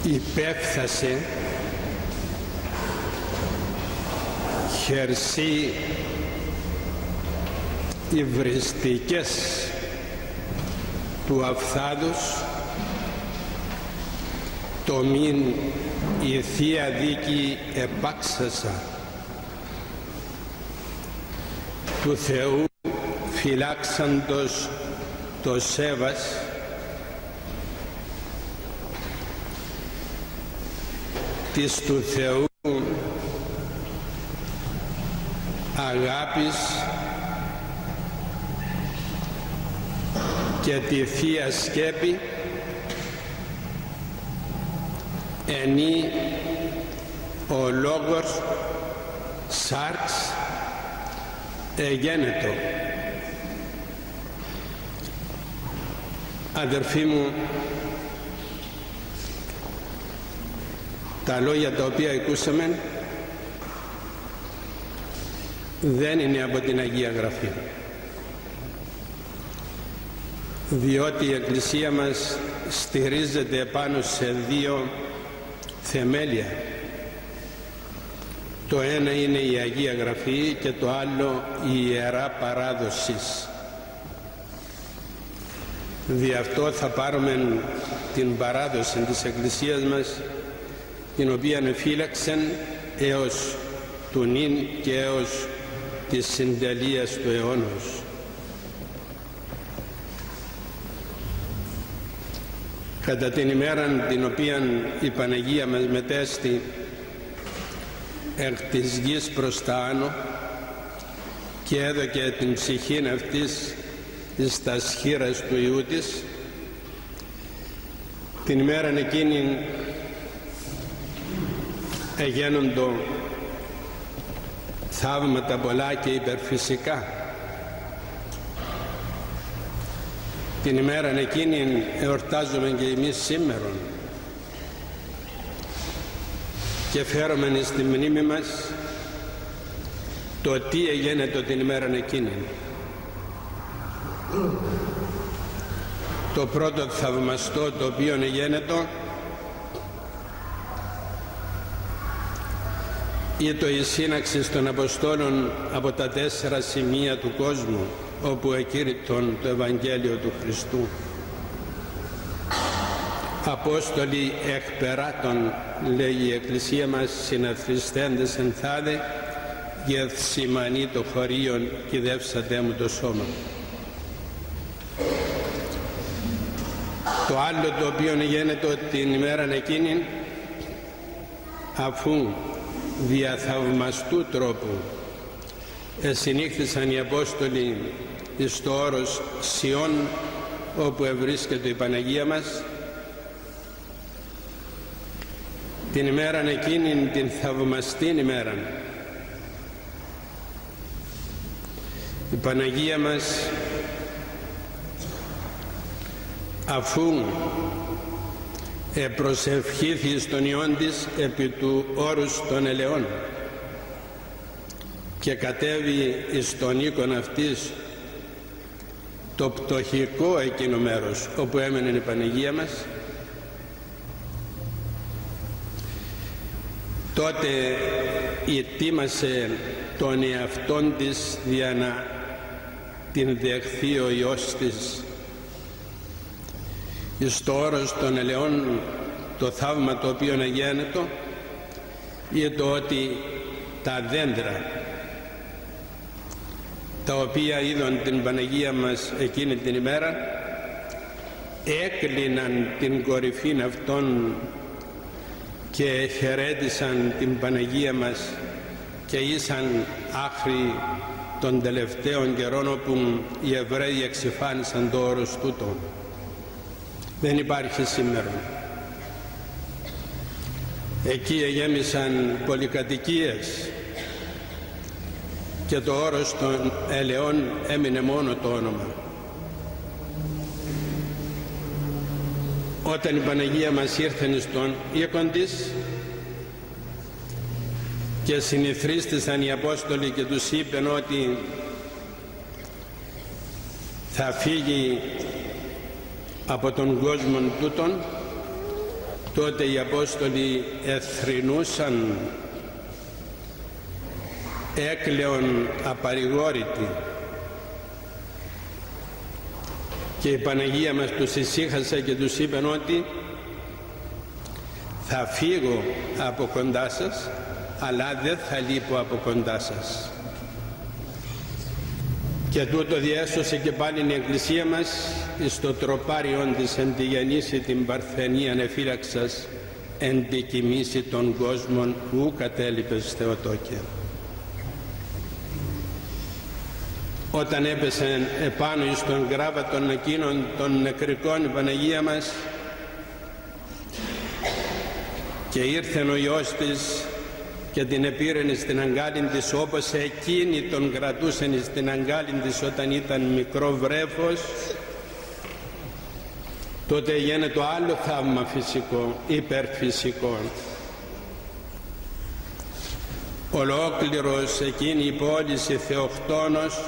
υπέφθασε χερσί υβριστικές του αφθάδους, το μην η Θεία Δίκη επάξασα του Θεού φυλάξαντος το σέβας της του Θεού αγάπης και τη Θεία Σκέπη ενή ο Λόγος σάρξ εγένετο. Αδερφοί μου, τα λόγια τα οποία ακούσαμε δεν είναι από την Αγία Γραφή, διότι η Εκκλησία μας στηρίζεται πάνω σε δύο θεμέλια. Το ένα είναι η Αγία Γραφή και το άλλο η Ιερά Παράδοσης. Δι' αυτό θα πάρουμε την παράδοση της Εκκλησίας μας, την οποία εφύλαξεν έως του νυν και έως της συντελείας του αιώνος. Κατά την ημέρα την οποία η Παναγία μας μετέστη εκ της γης προς τα άνω και έδωκε την ψυχήν αυτής εις τα σχήρας του Υιού της, την ημέρα εκείνη εγένοντο θαύματα πολλά και υπερφυσικά. Την ημέρα εκείνη εορτάζουμε και εμείς σήμερα και φέρουμε στη μνήμη μας το τι εγένετο την ημέρα εκείνη. Το πρώτο θαυμαστό το οποίο εγένετο ήταν η σύναξη των Αποστόλων από τα 4 σημεία του κόσμου όπου εκήρυτον το Ευαγγέλιο του Χριστού. Απόστολοι εκπεράτων, λέει η Εκκλησία μας, συναθριστέντες εν θάδε, γεθσιμανή το χωρίον κυδεύσατε μου το σώμα. Το άλλο το οποίο γίνεται την ημέρα εκείνη, αφού δια θαυμαστού τρόπου συνήχθησαν οι Απόστολοι εις το όρος Σιών, όπου ευρίσκεται η Παναγία μας, την ημέρα εκείνη, την θαυμαστή ημέρα, η Παναγία μας, αφού προσευχήθη στον Υιόν της επί του όρους των ελαιών και κατέβη εις τον οίκον αυτής, το πτωχικό εκείνο μέρος όπου έμενε η Παναγία μας, τότε ετοίμασε τον εαυτόν της για να την δεχθεί ο Υιός της. Εις το όρος των ελαιών, το θαύμα το οποίο αγένετο είναι το ότι τα δέντρα τα οποία είδαν την Παναγία μας εκείνη την ημέρα έκλειναν την κορυφή αυτών και χαιρέτησαν την Παναγία μας και ήσαν άχρη των τελευταίων καιρών όπου οι Εβραίοι εξυφάνισαν το όρος τούτο. Δεν υπάρχει σήμερα. Εκεί εγέμισαν πολυκατοικίες και το όρος των ελαιών έμεινε μόνο το όνομα. Όταν η Παναγία μας ήρθε στον οίκον της και συνηθρίστησαν οι Απόστολοι και τους είπαν ότι θα φύγει από τον κόσμο τούτον, τότε οι Απόστολοι εθρηνούσαν, έκλαιον απαρηγόρητοι, και η Παναγία μας τους ησύχασε και τους είπε ότι θα φύγω από κοντά σας, αλλά δεν θα λείπω από κοντά σας. Και τούτο διέσωσε και πάλι η Εκκλησία μας εις το τροπάριον της εν τη γεννήσει την παρθενίαν εφύλαξας, εν τη κοιμήσει των κόσμων ου κατέλειπες Θεοτόκε. Όταν έπεσε επάνω εις τον γράβατον εκείνων των νεκρικών η Παναγία μας και ήρθεν ο Υιός της και την επήρεν στην αγκάλιν της, όπως εκείνη τον κρατούσαν στην αγκάλιν της όταν ήταν μικρό βρέφος, τότε έγινε το άλλο θαύμα φυσικό, υπερφυσικό. Ολόκληρος εκείνη η πόλη η Θεοκτόνος,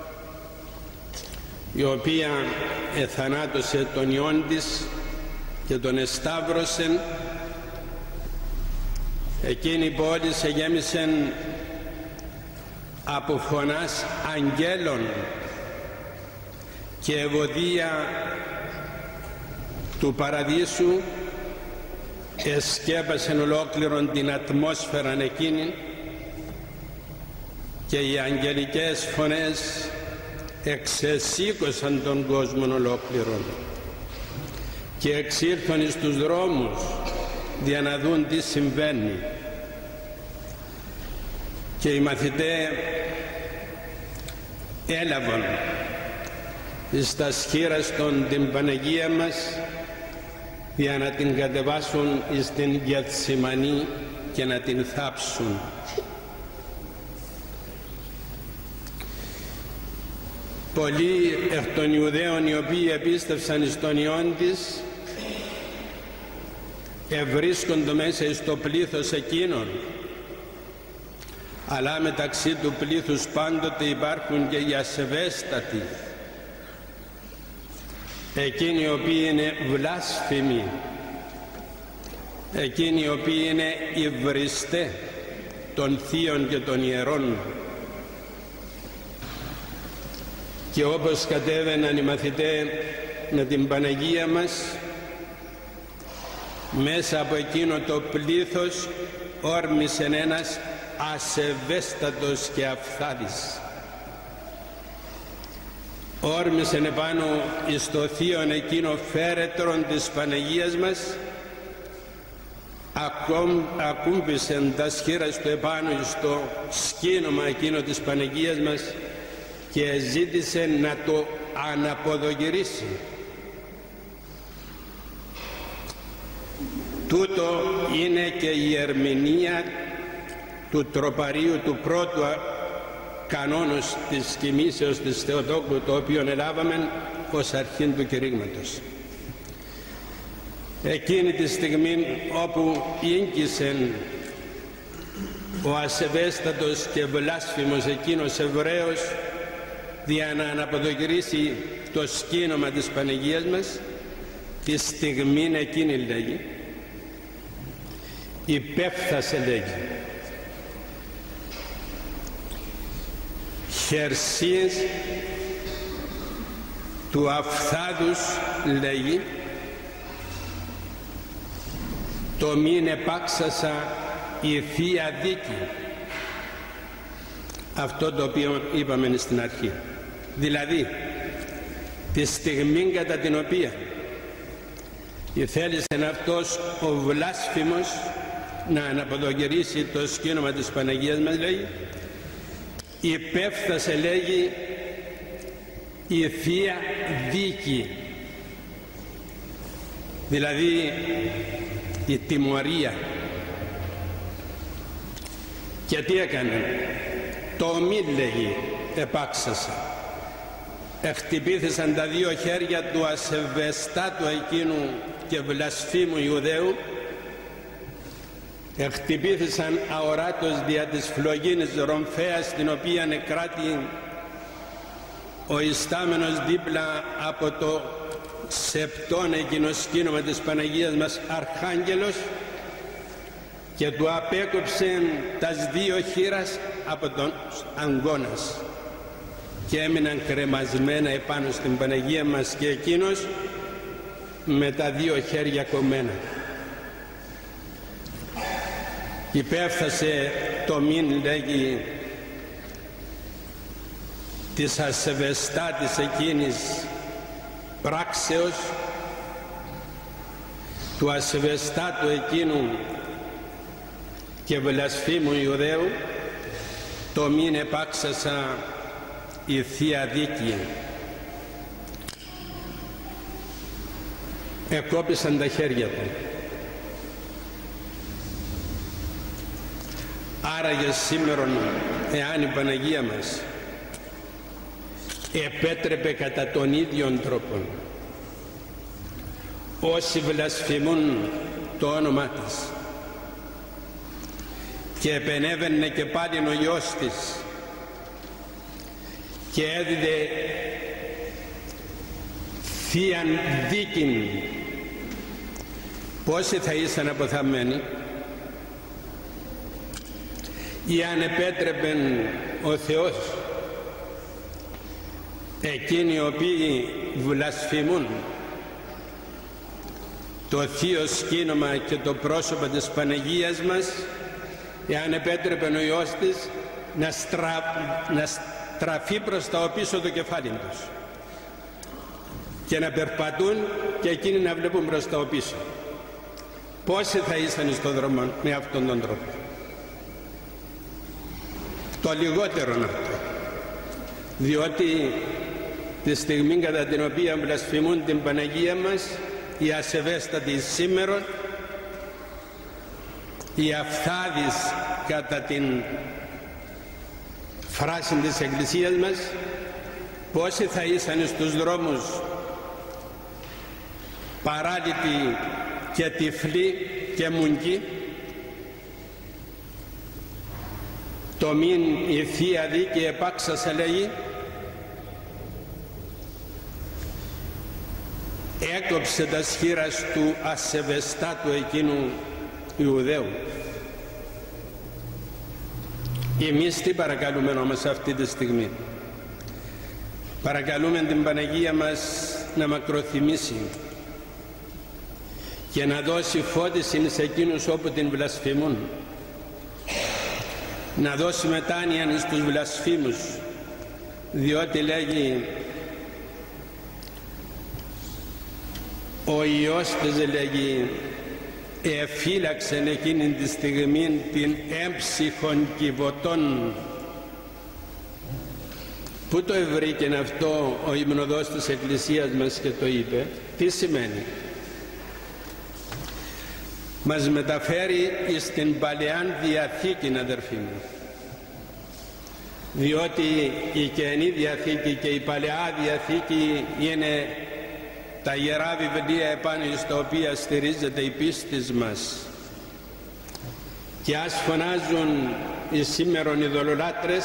η οποία εθανάτωσε τον Υιόν της και τον εσταύρωσε, εκείνη η πόλη σε γέμισε από φωνάς αγγέλων και ευωδία του παραδείσου, εσκέπασε ολόκληρον την ατμόσφαιρα εκείνη και οι αγγελικές φωνές εξεσήκωσαν τον κόσμο ολόκληρον και εξήρθαν εις τους δρόμους για να δουν τι συμβαίνει. Και οι μαθητές έλαβαν εις τα σχήραστον την Παναγία μας για να την κατεβάσουν εις την Γεθσιμανή και να την θάψουν. Πολλοί εκ των Ιουδαίων οι οποίοι επίστευσαν εις τον Υιόν της ευρίσκονται μέσα εις το πλήθος εκείνων, αλλά μεταξύ του πλήθους πάντοτε υπάρχουν και οι ασεβέστατοι, εκείνοι οι οποίοι είναι βλάσφημοι, εκείνοι οι οποίοι είναι υβριστές των θείων και των ιερών. Και όπως κατέβαιναν οι μαθητές με την Παναγία μας, μέσα από εκείνο το πλήθος όρμησε ένας ασεβέστατος και αφθάδης. Όρμησε επάνω εις το θείον εκείνο φέρετρον της Παναγίας μας, ακούμπησε τα σχήρας του επάνω εις το σκήνομα εκείνο της Παναγίας μας και ζήτησε να το αναποδογυρίσει. Τούτο είναι και η ερμηνεία του τροπαρίου του πρώτου κανόνος της κοιμήσεως της Θεοτόκου, το οποίο ελάβαμε ως αρχήν του κηρύγματος. Εκείνη τη στιγμή όπου ήγγισε ο ασεβέστατος και βλάσφημος εκείνος Εβραίος για να αναποδογυρίσει το σκήνομα της Παναγίας μας, τη στιγμή εκείνη λέγει, υπέφθασε λέγει, χερσίες του αφθάδους λέγει, το μην επάξασα η Θεία Δίκη. Αυτό το οποίο είπαμε στην αρχή, δηλαδή τη στιγμή κατά την οποία θέλησε αυτός ο βλάσφημος να αναποδογυρίσει το σκήνομα της Παναγίας μας, λέγει, υπέφθασε λέγει η Θεία Δίκη, δηλαδή η τιμωρία. Και τι έκανε? Το μη λέγει επάξασα. Εκτυπήθησαν τα δύο χέρια του ασεβεστάτου εκείνου και βλασφήμου Ιουδαίου, εκτυπήθησαν αοράτως δια της φλογίνης ρομφέας, την οποία εκράτη ο ιστάμενος δίπλα από το σεπτόν εκείνο σκήνομα της Παναγίας μας Αρχάγγελος και του απέκοψε τας δύο χείλας από τον αγκώνας και έμειναν κρεμασμένα επάνω στην Παναγία μας και εκείνος με τα δύο χέρια κομμένα. Υπέφτασε το μην, λέγει, της ασεβεστάτης εκείνης πράξεως, του ασεβεστάτου εκείνου και βλασφήμου Ιουδαίου, το μην επάξασα η Θεία Δίκη. Εκόπησαν τα χέρια του. Άραγε σήμερον, εάν η Παναγία μας επέτρεπε κατά τον ίδιον τρόπο όσοι βλασφημούν το όνομα της και επενέβαινε και πάλι ο Υιός της και έδιδε Θείαν Δίκην, πόσοι θα ήσαν αποθαμένοι? Ή αν επέτρεπεν ο Θεός εκείνοι οι οποίοι βλασφημούν το θείο σκήνομα και το πρόσωπο της Παναγίας μας, εάν επέτρεπεν ο Υιός της να στραφεί προς τα οπίσω το κεφάλι τους και να περπατούν και εκείνοι να βλέπουν προς τα οπίσω, πόσοι θα ήσαν στον δρόμο με αυτόν τον τρόπο? Το λιγότερον αυτό, διότι τη στιγμή κατά την οποία βλασφημούν την Παναγία μας οι ασεβέστατοι σήμερον, οι αυθάδεις κατά την φράση της Εκκλησίας μας, πόσοι θα ήσαν στους δρόμους παράλυτοι και τυφλοί και μουγγοί? Το μην η Θεία Δίκη επάξασα, λέγει, έκοψε τα σχήρας του ασεβεστάτου εκείνου Ιουδαίου. Εμείς τι παρακαλούμε όμως αυτή τη στιγμή? Παρακαλούμε την Παναγία μας να μακροθυμήσει και να δώσει φώτιση σε εκείνους όπου την βλασφημούν, να δώσει μετάνοια στους βλασφήμους, διότι, λέγει, ο Υιός της, λέγει, εφύλαξεν εκείνη τη στιγμή την έμψυχον κυβωτών. Πού το ευρήκεν αυτό ο υμνοδός της Εκκλησίας μας και το είπε? Τι σημαίνει? Μας μεταφέρει στην Παλαιάν Διαθήκη, αδερφοί μου, διότι η Καινή Διαθήκη και η Παλαιά Διαθήκη είναι τα Ιερά Βιβλία επάνω στα οποία στηρίζεται η πίστη μας. Και ας φωνάζουν οι σήμερον ειδωλολάτρες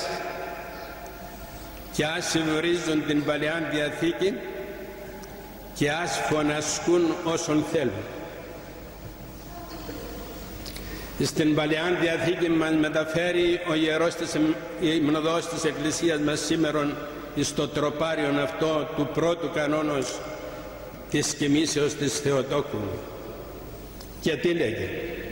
και ας υβρίζουν την Παλαιά Διαθήκη και ας φωνασκούν όσον θέλουν. Στην Παλαιά Διαθήκη μας μεταφέρει ο Ιερός Υμνοδός της Εκκλησίας μας σήμερον στο τροπάριον αυτό του πρώτου κανόνος της κοιμήσεως της Θεοτόκου. Και τι λέγει?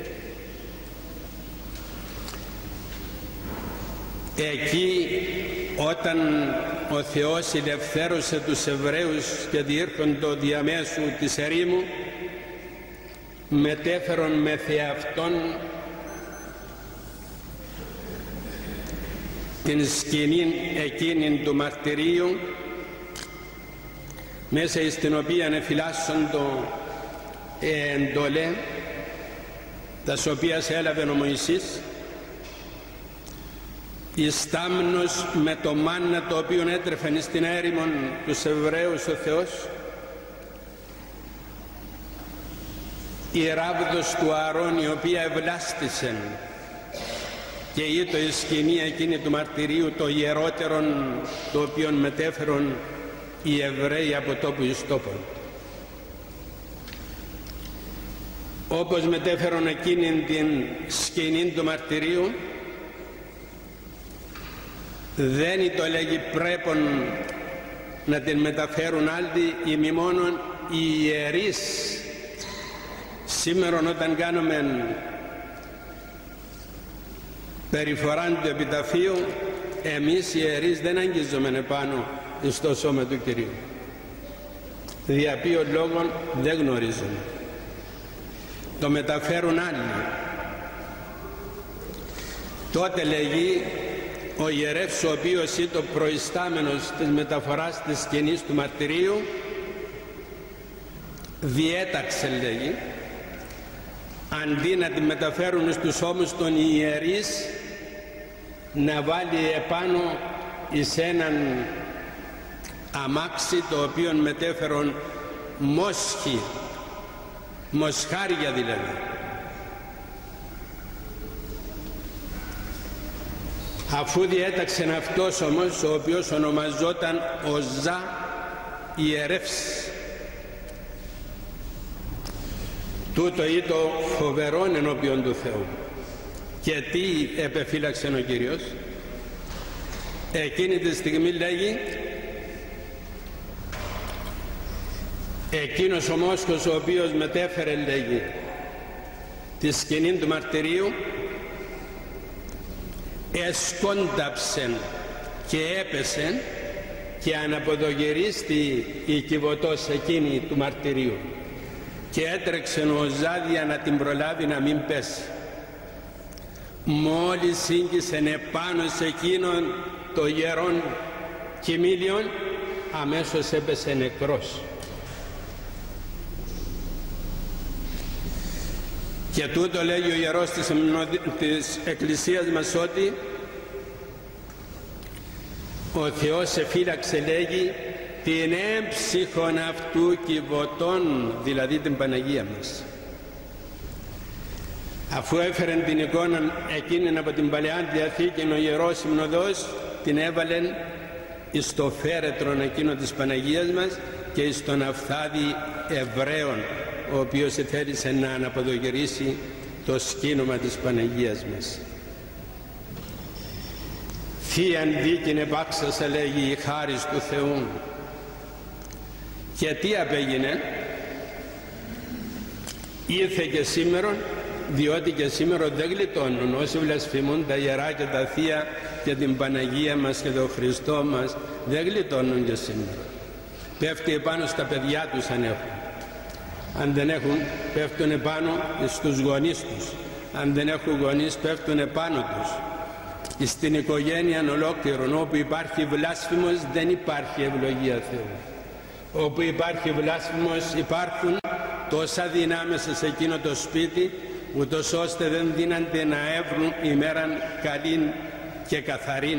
Εκεί όταν ο Θεός ελευθέρωσε τους Εβραίους και διήρχοντο διαμέσου της ερήμου, μετέφερον με θεαυτόν την σκηνή εκείνη του μαρτυρίου, μέσα στην οποία εφυλάσσοντο εντολέ, τας οποίας έλαβε ο Μωυσής, εις τάμνος με το μάννα το οποίο έτρεφεν στην έρημον τους Εβραίους ο Θεός, η ράβδος του Ααρών η οποία ευλάστησεν και ήτο η σκηνή εκείνη του μαρτυρίου το ιερότερον το οποίο μετέφερον οι Εβραίοι από τόπου εις τόπον. όπως μετέφερον εκείνη την σκηνή του μαρτυρίου, δεν το λέγει πρέπον να την μεταφέρουν άλλοι ή μη μόνον οι ιερείς. Σήμερα όταν κάνουμε περιφορά του επιταφείου, εμείς οι ιερείς δεν αγγίζουμε επάνω στο σώμα του Κυρίου. Δια ποιον λόγον δεν γνωρίζουμε. Το μεταφέρουν άλλοι. Τότε λέγει ο ιερεύς, ο οποίος είναι το προϊστάμενος της μεταφοράς της σκηνής του μαρτυρίου, διέταξε, λέγει, αντί να τη μεταφέρουν στους ώμους των ιερείς, να βάλει επάνω εις έναν αμάξι το οποίο μετέφερον μόσχοι, μοσχάρια δηλαδή. Αφού διέταξε αυτός όμως, ο οποίος ονομαζόταν ο Ζα ιερεύς, τούτο ή το φοβερόν ενώπιον του Θεού. Και τι επεφύλαξε ο Κύριος? Εκείνη τη στιγμή, λέγει, εκείνος ο μόσχος ο οποίος μετέφερε, λέγει, τη σκηνή του μαρτυρίου, εσκόνταψεν και έπεσε και αναποδογυρίστη η κυβωτός εκείνη του μαρτυρίου, και έτρεξε ο Ζάδια να την προλάβει να μην πέσει. Μόλις σύγκισεν επάνω σε εκείνον το γερόν κοιμήλιον, αμέσως έπεσε νεκρός. Και τούτο λέγει ο ιερός της Εκκλησίας μας, ότι ο Θεός εφύλαξε, λέγει, την έμψυχον αυτού κυβωτών, δηλαδή την Παναγία μας. Αφού έφερε την εικόνα εκείνη από την Παλαιά Διαθήκη, ο Ιερός Συνοδός την έβαλε εις το φέρετρον εκείνο της Παναγίας μας και εις τον Αυθάδη Εβραίων, ο οποίος θέλησε να αναποδογυρίσει το σκήνομα της Παναγίας μας. Θείαν δίκην επάξασα, λέγει, η χάρις του Θεού. Και τι απέγινε? Ήρθε και σήμερον, διότι και σήμερα δεν γλιτώνουν όσοι βλασφημούν τα Ιερά και τα Θεία και την Παναγία μας και τον Χριστό μας, δεν γλιτώνουν και σήμερα. Πέφτει επάνω στα παιδιά τους αν έχουν. Αν δεν έχουν, πέφτουν επάνω στους γονείς τους. Αν δεν έχουν γονείς, πέφτουν επάνω τους. Στην οικογένεια ολόκληρον, όπου υπάρχει βλάσφημος, δεν υπάρχει ευλογία Θεού. Όπου υπάρχει βλάσφημος, υπάρχουν τόσα δυνάμεις σε εκείνο το σπίτι, ούτως ώστε δεν δίνανται να έβρουν ημέραν καλήν και καθαρήν.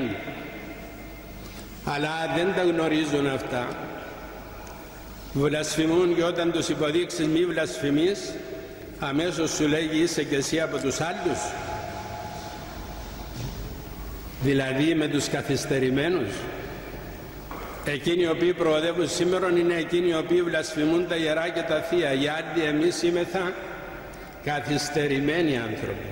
Αλλά δεν τα γνωρίζουν αυτά. Βλασφημούν, και όταν τους υποδείξεις μη βλασφημείς, αμέσως σου λέγει είσαι και εσύ από τους άλλους. Δηλαδή με τους καθυστερημένους. Εκείνοι οι οποίοι προοδεύουν σήμερα είναι εκείνοι οι οποίοι βλασφημούν τα Ιερά και τα Θεία. Οι άλλοι, εμείς είμεθα καθυστερημένοι άνθρωποι.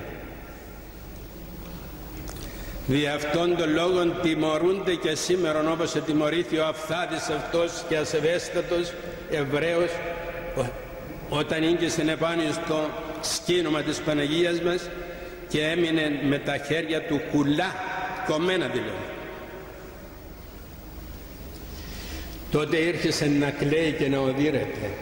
Δι' αυτόν τον λόγον τιμωρούνται και σήμερα, όπως ετιμωρήθη ο Αυθάδης αυτός και ασεβέστατος Εβραίος, όταν ήγγισε επάνω στο σκήνομα της Παναγίας μας και έμεινε με τα χέρια του κουλά, κομμένα δηλαδή. Τότε ήρχισε να κλαίει και να οδύρεται.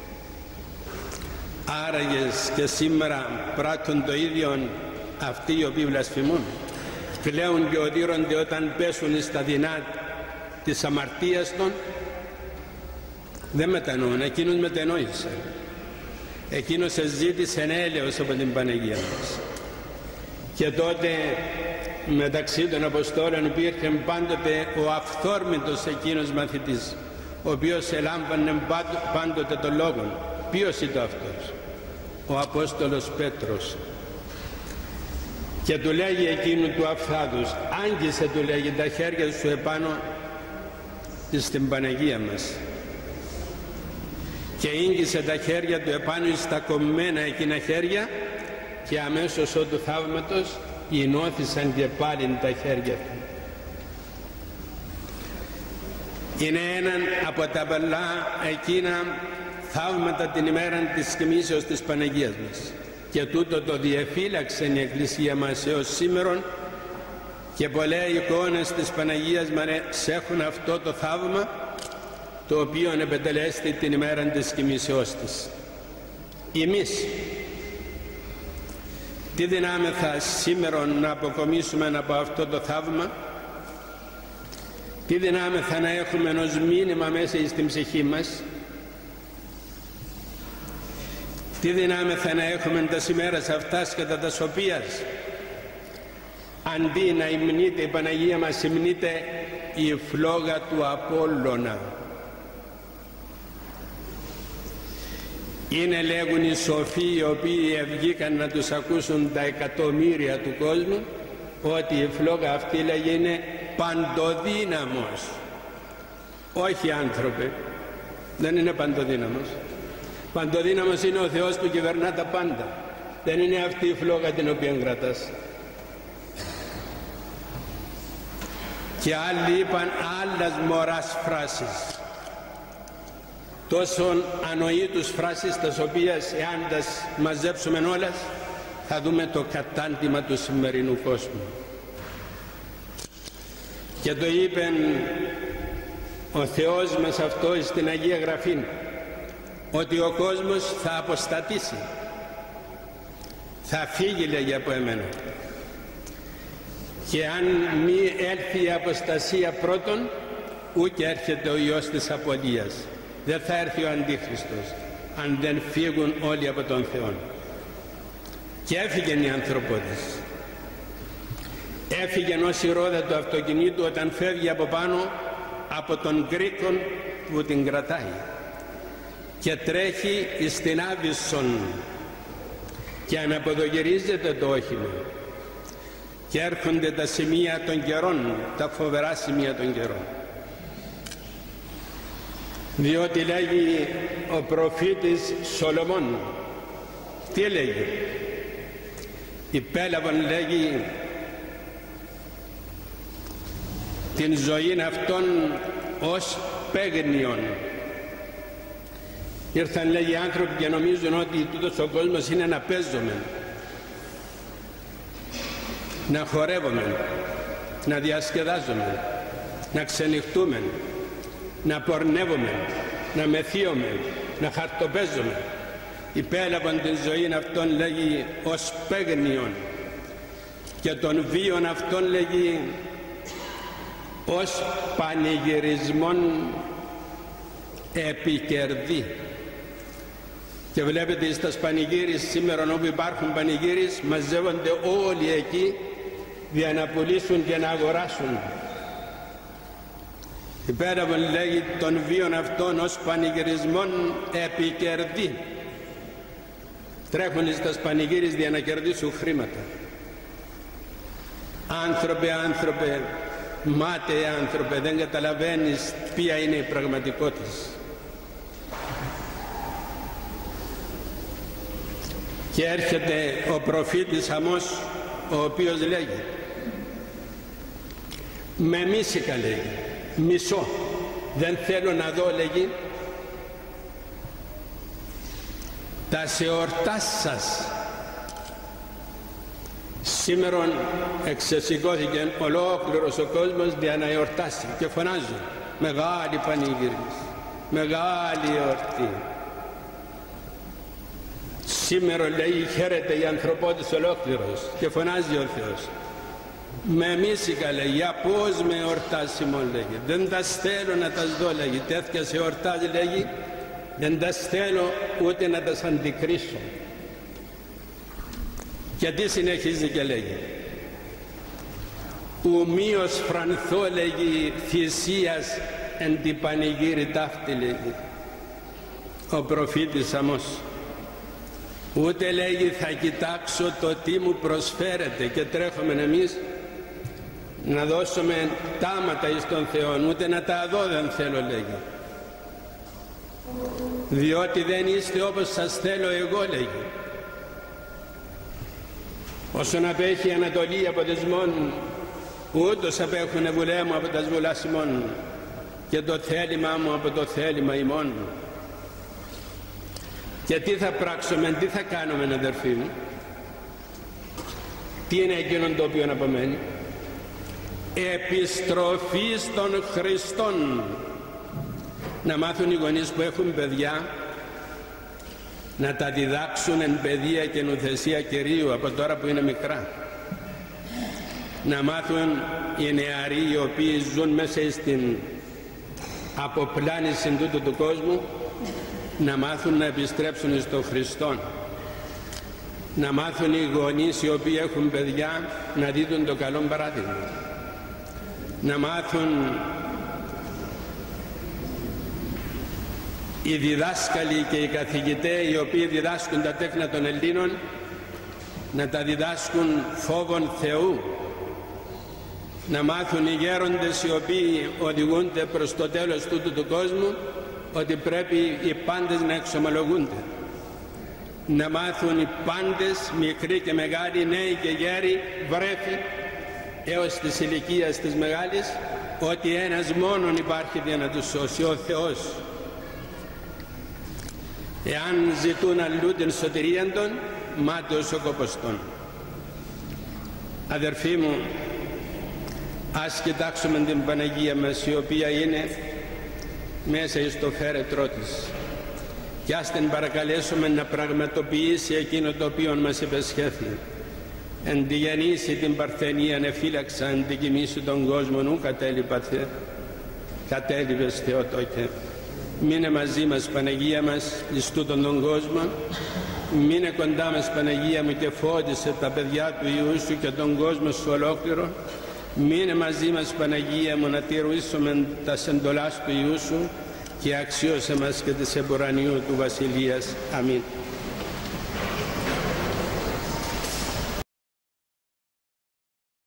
Άραγες και σήμερα πράττουν το ίδιο αυτοί οι οποίοι βλασφημούν. Κλαίουν και οδύρονται όταν πέσουν στα δεινά της αμαρτίας των. Δεν μετανοούν, εκείνος μετενόησε. Εκείνος ζήτησε έλεος από την Παναγία μας. Και τότε μεταξύ των Αποστόλων υπήρχε πάντοτε ο αυθόρμητος εκείνος μαθητής, ο οποίος ελάμβανε πάντοτε τον λόγο. Ποιος ήταν αυτός? Ο Απόστολος Πέτρος. Και του λέγει εκείνου του Αυθάδους, άγγισε, του λέγει, τα χέρια σου επάνω στην Παναγία μας. και ήγγισε τα χέρια του επάνω στα κομμένα εκείνα χέρια, και αμέσως ότου θαύματος ηνώθησαν και πάλι τα χέρια του. Είναι έναν από τα πολλά εκείνα θαύματα την ημέρα της κοιμήσεως της Παναγίας μας, και τούτο το διεφύλαξε η Εκκλησία μας έως σήμερον, και πολλές εικόνες της Παναγίας μας έχουν αυτό το θαύμα, το οποίο επετελέστη την ημέρα της κοιμήσεώς της. Εμείς τι δυνάμεθα σήμερον να αποκομίσουμε από αυτό το θαύμα, τι δυνάμεθα να έχουμε ως μήνυμα μέσα στην ψυχή μας, τι δυνάμεθα να έχουμε τα ημέρας αυτάς κατά τας οποίας αντί να υμνείται η Παναγία μας, υμνείται η φλόγα του Απόλλωνα. Είναι, λέγουν οι σοφοί οι οποίοι βγήκαν να τους ακούσουν τα εκατομμύρια του κόσμου, ότι η φλόγα αυτή, λέγει, είναι παντοδύναμος. Όχι άνθρωπε, δεν είναι παντοδύναμος. Παντοδύναμος είναι ο Θεός που κυβερνά τα πάντα. Δεν είναι αυτή η φλόγα την οποία κρατάς. Και άλλοι είπαν άλλας μωράς φράσεις, τόσων ανοήτους φράσεις, τας οποίες εάν τας μαζέψουμε όλας θα δούμε το κατάντημα του σημερινού κόσμου. Και το είπε ο Θεός μας αυτό στην Αγία Γραφή, ότι ο κόσμος θα αποστατήσει, θα φύγει, λέγει, από εμένα, και αν μη έλθει η αποστασία πρώτον, ούτε έρχεται ο Υιός της Απολίας. Δεν θα έρθει ο Αντίχριστος αν δεν φύγουν όλοι από τον Θεό. Και έφυγαν οι ανθρωπότες. Έφυγαν ως η ρόδα του αυτοκινήτου όταν φεύγει από πάνω από τον κρίκον που την κρατάει, και τρέχει στην Άβυσσον και αναποδογυρίζεται το όχημα, και έρχονται τα σημεία των καιρών, τα φοβερά σημεία των καιρών. Διότι λέγει ο προφήτης Σολομών, τι λέγει, υπέλαβαν, λέγει, την ζωή αυτών ως παίγνιον. Ήρθαν, λέγει, άνθρωποι και νομίζουν ότι τούτος ο κόσμος είναι να παίζουμε, να χορεύουμε, να διασκεδάζουμε, να ξενυχτούμε, να πορνεύουμε, να μεθύουμε, να χαρτοπαίζουμε. Υπέλαβαν την ζωή αυτόν, λέγει, ως παίγνιον, και τον βίον αυτόν, λέγει, ως πανηγυρισμόν επικερδή. Και βλέπετε στα πανηγύρις σήμερα, όπου υπάρχουν πανηγύρις, μαζεύονται όλοι εκεί για να πουλήσουν και να αγοράσουν. Υπέραβαν, λέγει, τον βίον αυτόν ως πανηγυρισμόν επικερδή. Τρέχουν στα πανηγύρις για να κερδίσουν χρήματα. Άνθρωπε, μάταιε άνθρωπε, δεν καταλαβαίνεις ποια είναι η πραγματικότητα. Και έρχεται ο προφήτης Αμώς, ο οποίος λέγει, με μίσηκα, λέγει, μισώ, δεν θέλω να δω, λέγει, τα εορτάς σας. Σήμερον εξεσηκώθηκε ολόκληρος ο κόσμος για να εορτάσει, και φωνάζουν μεγάλη πανηγύριση, μεγάλη εορτή. Σήμερα, λέει, χαίρεται η ανθρωπότης ολόκληρος και φωνάζει ο Θεός. Με μίσηκα, λέει, για πώς με εορτάσιμο, λέγει, δεν τα στέλνω να τα δω, λέγει, τέτοια σε εορτάζει, λέγει, δεν τα στέλνω ούτε να τα αντικρίσω. Και τι συνεχίζει και λέγει, ουμίως φρανθώ, λέγει, θυσίας εν την πανηγύρι ταύτη, λέγει ο προφήτης Αμώς. Ούτε, λέγει, θα κοιτάξω το τι μου προσφέρεται, και τρέχουμε εμείς να δώσουμε τάματα εις τον Θεό, ούτε να τα δω δεν θέλω, λέγει. διότι δεν είστε όπως σας θέλω εγώ, λέγει. Όσον απέχει η Ανατολή από δεσμών, ούτως απέχουν βουλέ μου από τα βουλάς ημών, και το θέλημά μου από το θέλημα ημών. Και τι θα πράξουμε, τι θα κάνουμε, αδερφοί μου? Τι είναι εκείνον το οποίο απομένει? Επιστροφή των Χριστών. Να μάθουν οι γονείς που έχουν παιδιά να τα διδάξουν εν παιδεία και νουθεσία Κυρίου από τώρα που είναι μικρά. Να μάθουν οι νεαροί οι οποίοι ζουν μέσα στην αποπλάνηση τούτου του κόσμου, να μάθουν να επιστρέψουν στον Χριστό. Να μάθουν οι γονείς οι οποίοι έχουν παιδιά να δίδουν το καλό παράδειγμα. Να μάθουν οι διδάσκαλοι και οι καθηγητές οι οποίοι διδάσκουν τα τέκνα των Ελλήνων να τα διδάσκουν φόβον Θεού. Να μάθουν οι γέροντες οι οποίοι οδηγούνται προς το τέλος τούτου του κόσμου ότι πρέπει οι πάντες να εξομολογούνται. Να μάθουν οι πάντες, μικροί και μεγάλοι, νέοι και γέροι, βρέφοι έως της ηλικίας της μεγάλης, ότι ένας μόνον υπάρχει για να τους σώσει, ο Θεός. Εάν ζητούν αλλού την σωτηρία των, μάταιος ο κόπος των. Αδερφοί μου, ας κοιτάξουμε την Παναγία μας, η οποία είναι μέσα στο φέρετρό της, και ας την παρακαλέσουμε να πραγματοποιήσει εκείνο το οποίο μας υπεσχέθη. Εν τη γεννήσει την παρθενίαν εφύλαξα, εν τη κοιμήσει τον κόσμο ου κατέλειπες Θεοτόκε. Μείνε μαζί μας, Παναγία μας, εις τούτον τον κόσμο. Μείνε κοντά μας, Παναγία μου, και φώτισε τα παιδιά του Υιού σου και τον κόσμο σου ολόκληρο. Μείνε μαζί μας, Παναγία μου, να τηρήσουμε τα εντολάς του Υιού σου, και αξίωσε μας και της εμπορανίου του Βασιλείας. Αμήν.